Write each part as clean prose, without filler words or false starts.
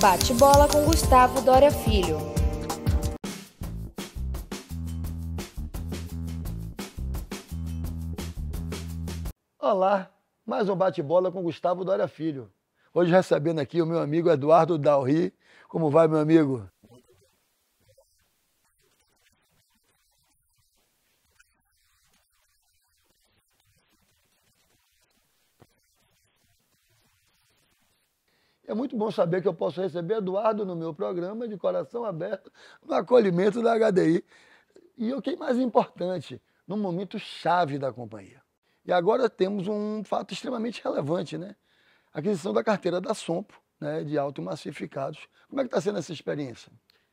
Bate-bola com Gustavo Doria Filho. Olá, mais um bate-bola com Gustavo Doria Filho. Hoje recebendo aqui o meu amigo Eduardo Dalry. Como vai, meu amigo? É muito bom saber que eu posso receber Eduardo no meu programa de coração aberto, no acolhimento da HDI. E o que é mais importante, num momento chave da companhia. E agora temos um fato extremamente relevante, né? A aquisição da carteira da Sompo, né, de automassificados. Como é que está sendo essa experiência?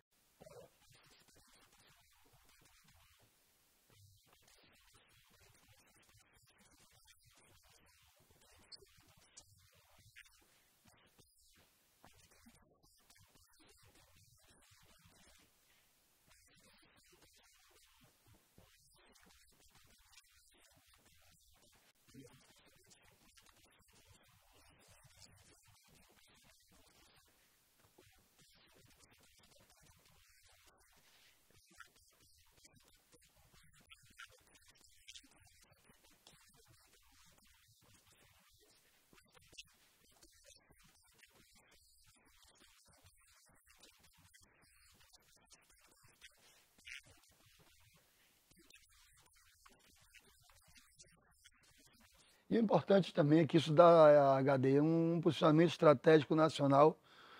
E o importante também é que isso dá à HDI um posicionamento estratégico nacional,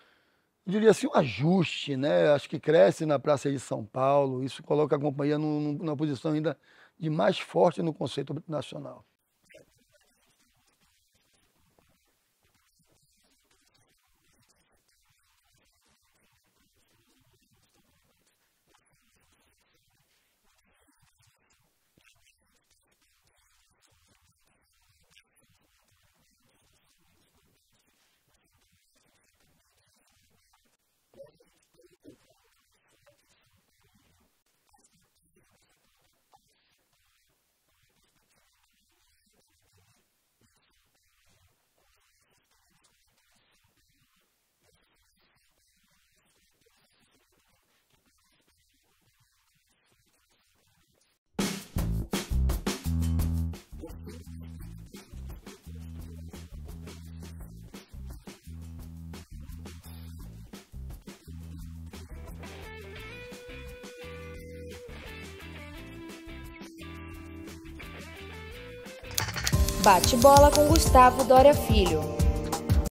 eu diria assim, um ajuste, né? Acho que cresce na Praça de São Paulo, isso coloca a companhia numa posição ainda de mais forte no conceito nacional. Bate-bola com Gustavo Doria Filho.